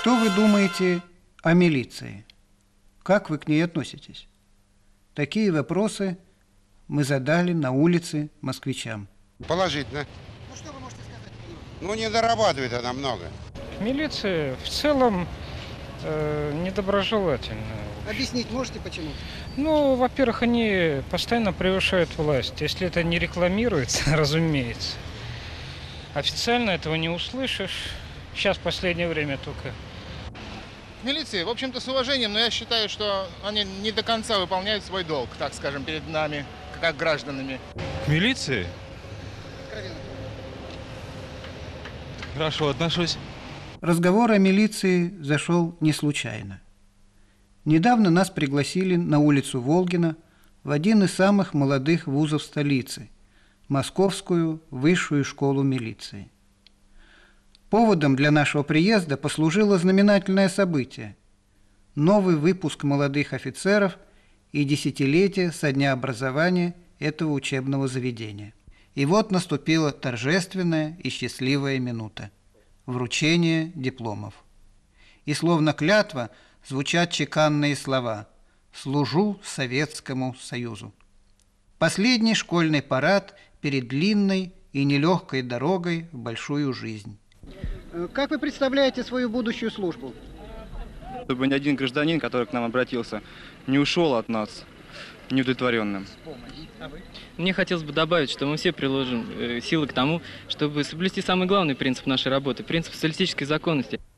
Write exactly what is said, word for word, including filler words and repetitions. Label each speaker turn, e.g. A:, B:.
A: Что вы думаете о милиции? Как вы к ней относитесь? Такие вопросы мы задали на улице москвичам.
B: Положительно.
C: Ну что вы можете сказать?
B: Ну, не дорабатывает она много.
D: Милиция в целом э, недоброжелательна.
C: Объяснить можете почему?
D: Ну, во-первых, они постоянно превышают власть. Если это не рекламируется, разумеется. Официально этого не услышишь. Сейчас в последнее время только.
E: К милиции, в общем-то, с уважением, но я считаю, что они не до конца выполняют свой долг, так скажем, перед нами, как гражданами.
F: К милиции?
C: Откровенно.
F: Хорошо отношусь.
A: Разговор о милиции зашел не случайно. Недавно нас пригласили на улицу Волгина в один из самых молодых вузов столицы – Московскую высшую школу милиции. Поводом для нашего приезда послужило знаменательное событие – новый выпуск молодых офицеров и десятилетие со дня образования этого учебного заведения. И вот наступила торжественная и счастливая минута – вручение дипломов. И словно клятва звучат чеканные слова «Служу Советскому Союзу». Последний школьный парад перед длинной и нелегкой дорогой в большую жизнь.
C: Как вы представляете свою будущую службу?
G: Чтобы ни один гражданин, который к нам обратился, не ушел от нас неудовлетворенным.
H: Мне хотелось бы добавить, что мы все приложим э, силы к тому, чтобы соблюсти самый главный принцип нашей работы – принцип социалистической законности.